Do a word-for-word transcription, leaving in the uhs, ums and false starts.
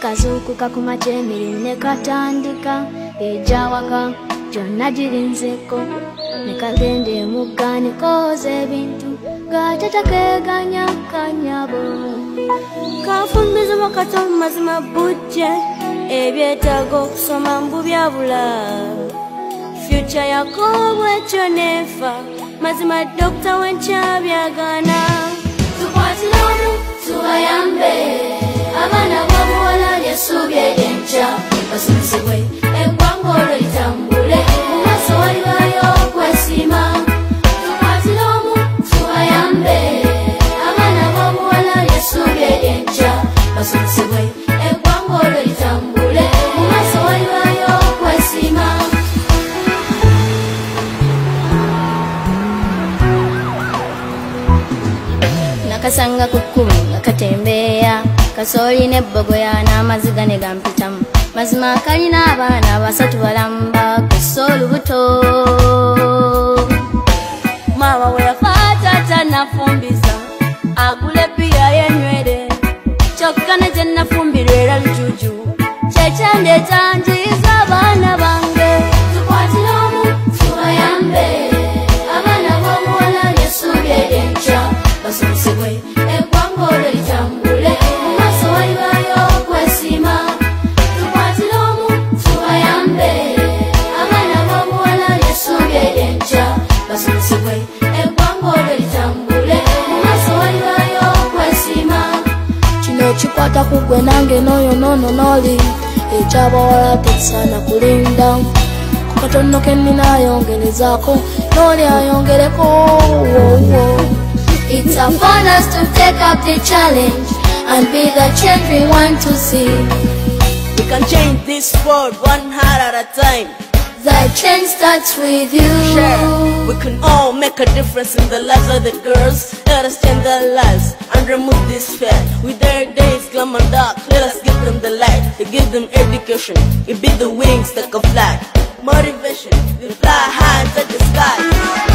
kazuukuka ku makya emirimu ne katandika ejja waka gyonna girinzeko ne kagenda emugga ne kooza ebintu ng'ate takeeganya kanyabo kanfumbizibwa katomu mazima bujje ebyetaaga okusoma mbu byabula fyuca yakoobwa ekyo neefa mazima dokita wencabyagana tukwatira omu tubayambe abaana b'obuwala ly'essuubi ery'enkya basomesebwe eggwanga olwo litambule mu maaso walibayo okwesiima tukwatira omu tubayambe abaana b'obuwala ly'essuubi ery'enkya basomesebwe eggwanga olwo litambule mu maaso walibayo okwesiima nakasanga ku kkubo nga katembeeya kasooli n'ebbogoya n'amaziga ne gampitamu mazima kalina abaana basatu balamba kussa olubuto maama we yafa taata nafumbiza agula ebbiya y'enywere kyokka ne gye nafumbirwa era lujuju kyekyandeeta njiza abaana bange tukwatira omu tubayambe abaana b'omuwala ly'essuubi ery'enkya basomesebwe eggwanga olwo litambule mu maaso walibayo okwesiima tukwatira omu tubayambe abaana b'omuwala ly'essuubi ery'enkya basomesebwe eggwanga olwo litambule mu maaso walibayo okwesiima kino ekikwata ku ggwe nange n'oyo noono n'oli ekyabawala tekisaana kulinda ku katono ke nnina ayongerezaako n'oli ayongereko wowo. It's upon us to take up the challenge and be the change we want to see. We can change this world one heart at a time. The change starts with you. Sure, we can all make a difference in the lives of the girls. Let us change their lives and remove this fear. With their days glum and dark, let us give them the light. To give them education, it be the wings that can fly. Motivation, we fly high into the sky.